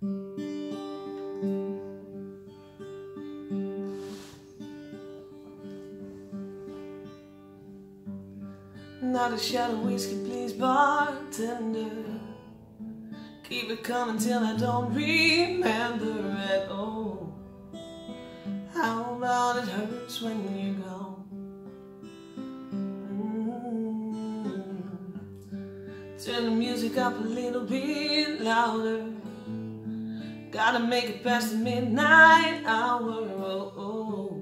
Not a shot of whiskey, please, bartender. Keep it coming till I don't remember at all. How about it hurts when you're gone? Turn the music up a little bit louder. Gotta make it past the midnight hour. Oh.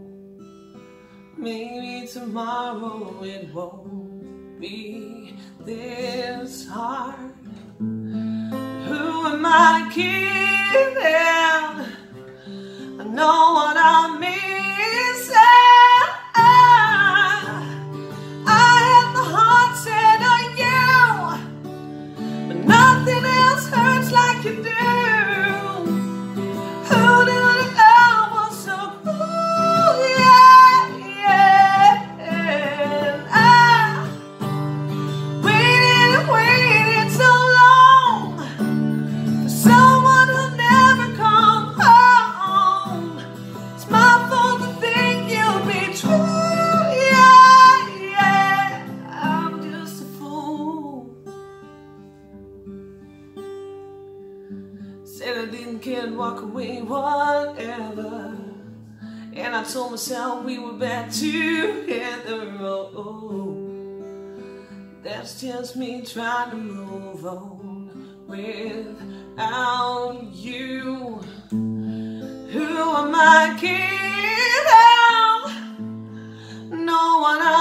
Maybe tomorrow it won't be this hard. Who am I kidding? I know what I'm missing. I have the heart set on you, but nothing else hurts like you do. Who knew that love was so cruel? Yeah. I waited so long for someone who'll never come home. It's my fault to think you'll be true. Yeah. I'm just a fool. Said I didn't care and walk away, whatever. And I told myself we were back together. Oh, that's just me trying to move on without you. Who am I kidding? No one else.